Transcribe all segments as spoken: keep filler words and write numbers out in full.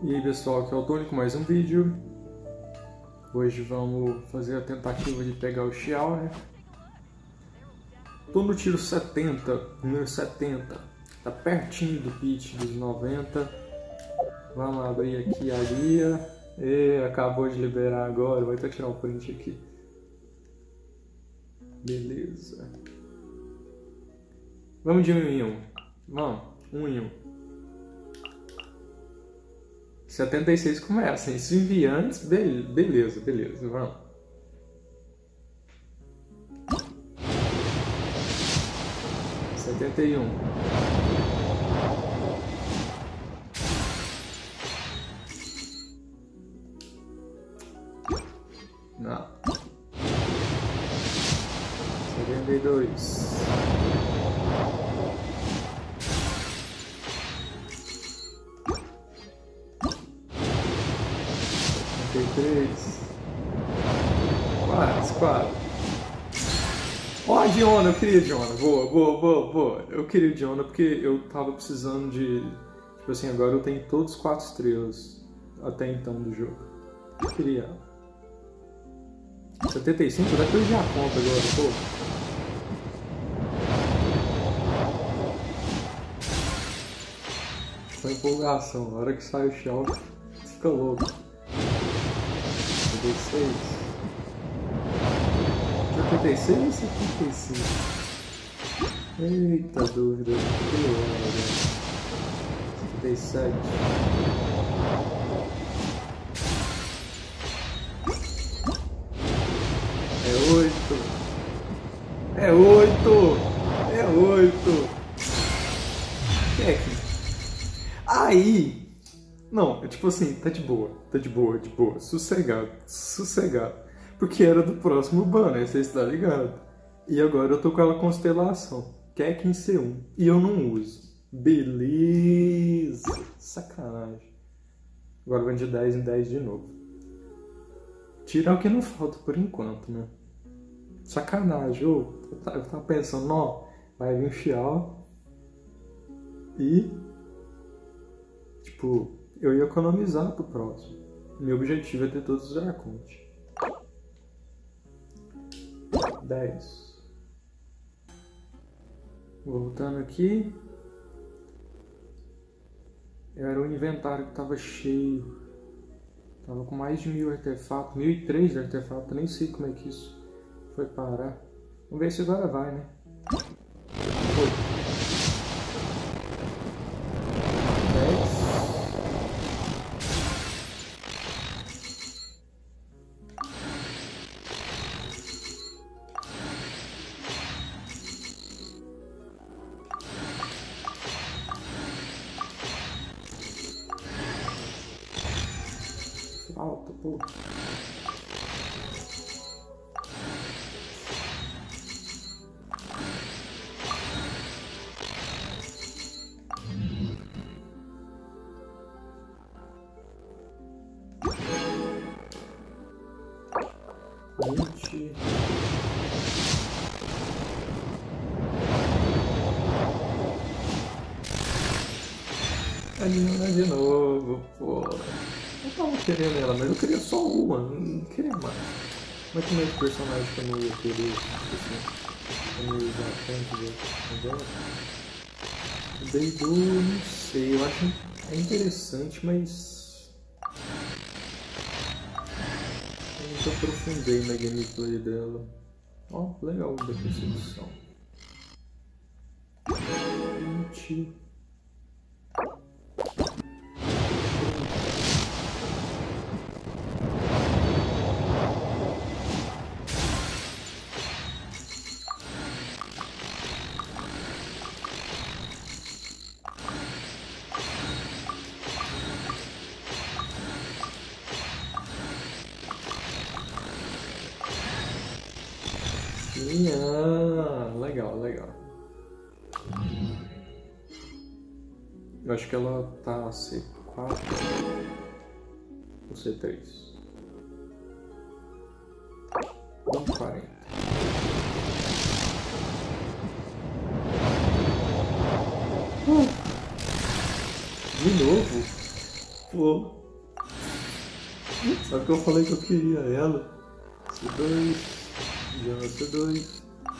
E aí pessoal, aqui é o Tony com mais um vídeo. Hoje vamos fazer a tentativa de pegar o Xiao, né? Tô no tiro setenta, número setenta. Tá pertinho do pitch dos noventa. Vamos abrir aqui a guia. E acabou de liberar agora, vou até tirar um print aqui. Beleza. Vamos de um em um. Vamos, um em um. setenta e seis começa, hein? Se enviar antes, beleza, beleza, vamos. setenta e um. Não. setenta e dois. setenta e três. Quase, quase. Ó, a Diona, eu queria a Diona. Boa, boa, boa, boa. Eu queria a Diona porque eu tava precisando de... Tipo assim, agora eu tenho todos os quatro estrelas até então do jogo. Eu queria ela. setenta e cinco, eu já perdi a conta agora, pô. Foi empolgação. Na hora que sai o Xiao, fica louco. setenta e seis. setenta e seis ou setenta e cinco? Eita dúvida. setenta e sete. É oito. É oito. É oito. Que é que... Aí... Não, é tipo assim, tá de boa. Tá de boa, de boa. Sossegado. Sossegado. Porque era do próximo banner, você está ligado? E agora eu tô com ela constelação. Keck em C um. E eu não uso. Beleza. Sacanagem. Agora vai de dez em dez de novo. Tirar o que não falta por enquanto, né? Sacanagem. Eu tava pensando, ó, vai vir o Xiao. E... Tipo, eu ia economizar pro próximo. Meu objetivo é ter todos os arcontes. dez. Voltando aqui. Era o inventário que estava cheio. Tava com mais de mil artefatos. Mil e três de artefatos. Nem sei como é que isso foi parar. Vamos ver se agora vai, né? Foi. dez. Alto, pô. vinte. Anima de novo, pô. Eu tava querendo ela, mas eu queria só uma, não queria mais. Mas tem outro personagem que eu não ia querer, tipo assim, eu não ia usar tanto agora. O Beidou, não sei, eu acho é interessante, mas... Eu nunca aprofundei na gameplay dela. Ó, oh, legal da perseguição. vinte... Ah, legal, legal. Eu acho que ela tá C quatro ou C três. Vamos quarenta. Uh, de novo? Pô. Só que eu falei que eu queria ela. C dois. Já C dois.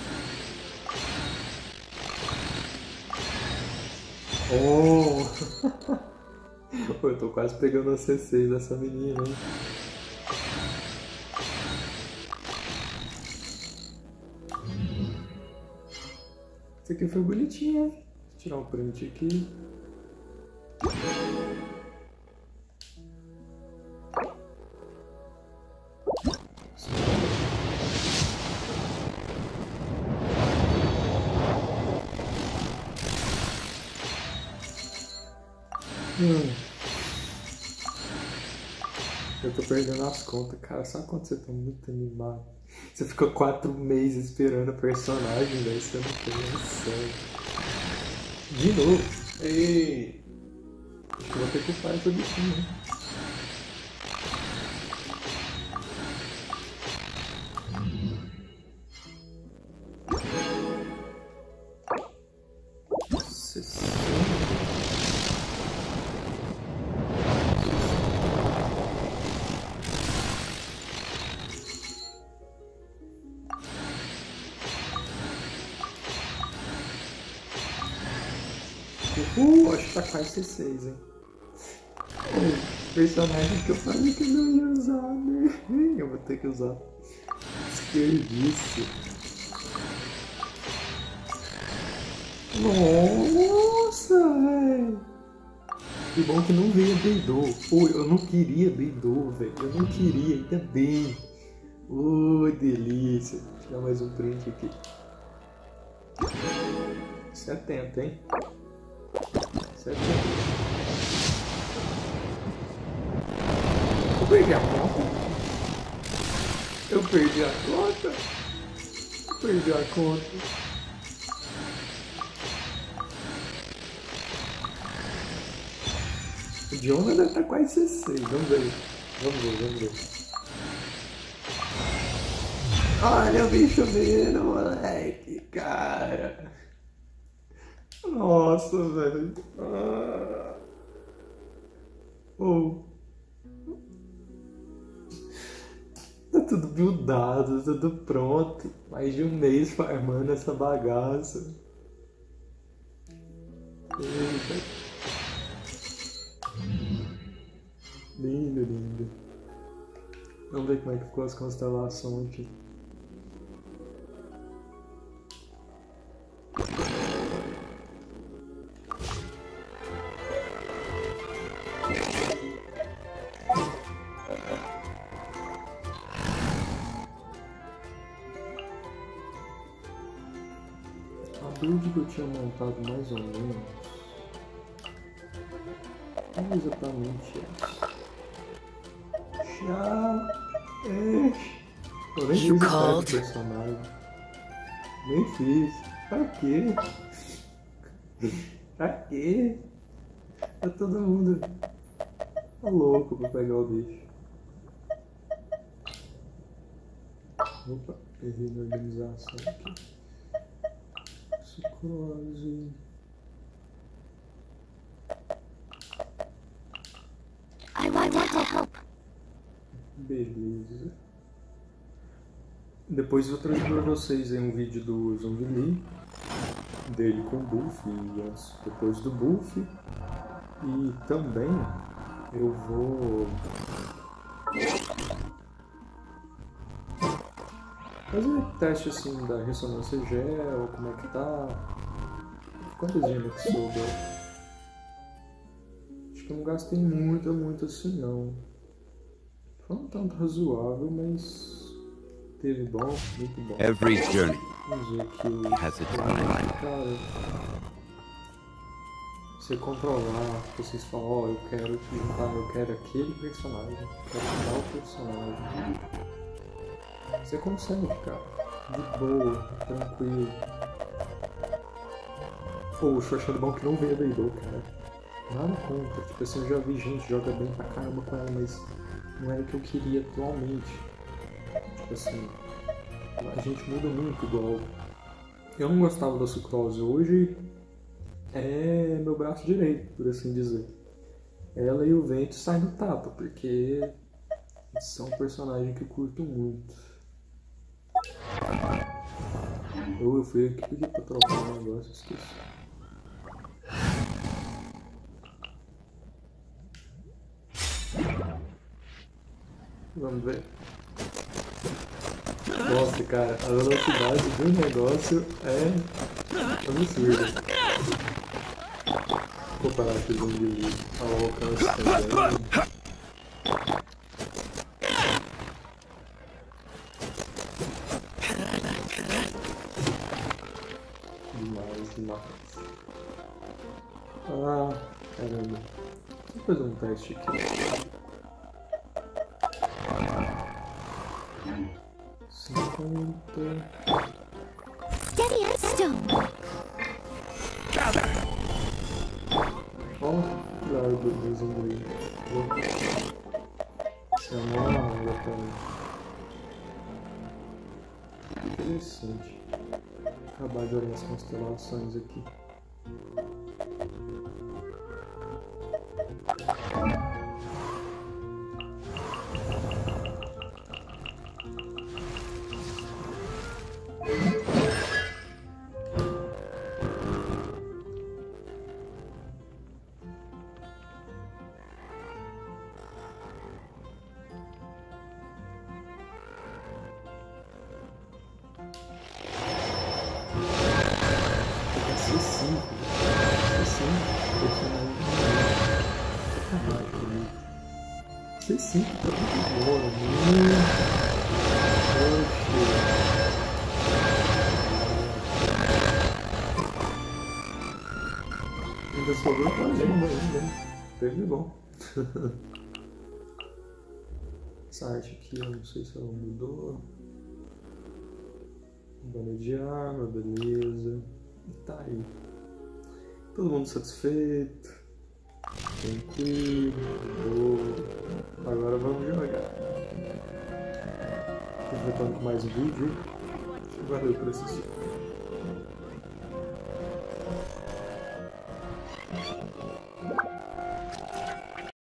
Oh! Pô, eu tô quase pegando a C seis dessa menina, hein? Isso aqui foi bonitinho, hein? Vou tirar um print aqui. Hum. Eu tô perdendo as contas, cara. Sabe quando você tá muito animado? Você fica quatro meses esperando a personagem, velho. Você não tem noção. De novo. Ei! Acho que eu vou ter que upar essa bichinha, hein? Uh, acho que tá quase C seis, hein? O personagem que eu falei que eu não ia usar, né? Eu vou ter que usar. Desperdício. Nossa, velho. Que bom que não veio Beidou. Pô, eu não queria Beidou, velho. Eu não queria, ainda bem. Ô, oh, delícia. Vou tirar mais um print aqui. setenta, hein? setenta. Eu perdi a conta. Eu perdi a conta. Eu perdi a conta. O Jonah deve estar quase C seis. Vamos ver. Vamos ver, vamos ver. Olha o bicho vindo, moleque, cara. Nossa, velho. Ah. Oh. Tá tudo buildado, tudo pronto. Mais de um mês farmando essa bagaça. Eita. Lindo, lindo. Vamos ver como é que ficou as constelações aqui. A build que eu tinha montado mais ou menos não é exatamente essa. Já é. Eu nem fiz o personagem. Nem fiz. Pra quê? Pra quê? Tá todo mundo tá louco pra pegar o bicho. Opa, errei na organização aqui. Sucrose. I want to help. Beleza. Depois eu trago pra vocês aí um vídeo do Zhongli, dele com o buff e antes, depois do buff. E também eu vou fazer teste assim da ressonância gel, como é que tá. Quantas gemas que sobrou? Acho que eu não gastei muito, muito assim não. Foi um tanto razoável, mas teve bom, muito bom. Every journey Vamos ver aqui. has its timeline. Cara, você controlar, vocês falam, ó, oh, eu quero juntar, eu quero aquele personagem, eu quero tal personagem. Você consegue, cara, de boa, tranquilo. Poxa, eu achando bom que não veio a Beidou, cara. Nada contra, tipo assim, eu já vi gente que joga bem pra caramba com ela, mas não era o que eu queria atualmente. Tipo assim, a gente muda muito igual. Eu não gostava da Sucrose, hoje é meu braço direito, por assim dizer. Ela e o vento saem no tapa, porque eles são um personagem que eu curto muito. Eu, eu fui aqui pedir pra trocar um negócio, esqueci. Vamos ver. Nossa, cara, a velocidade do negócio é absurda. Vou parar aqui de onde ao alcance também. Demais, demais. Ah, caramba. Deixa eu fazer um teste aqui. cinquenta. Steady, Hearthstone. Ó, que árvore mesmo aí. Isso é uma árvore também. Interessante. Acabar de olhar as constelações aqui. C cinco. C cinco. C cinco tá muito bom, né? Poxa. Ainda sobrou com a agenda ainda, né? Teve bom. Essa arte aqui, eu não sei se ela mudou. Bola de água, beleza. E tá aí. Todo mundo satisfeito. Tranquilo. Boa. Agora vamos jogar. Tô voltando com mais um vídeo. Valeu por assistir.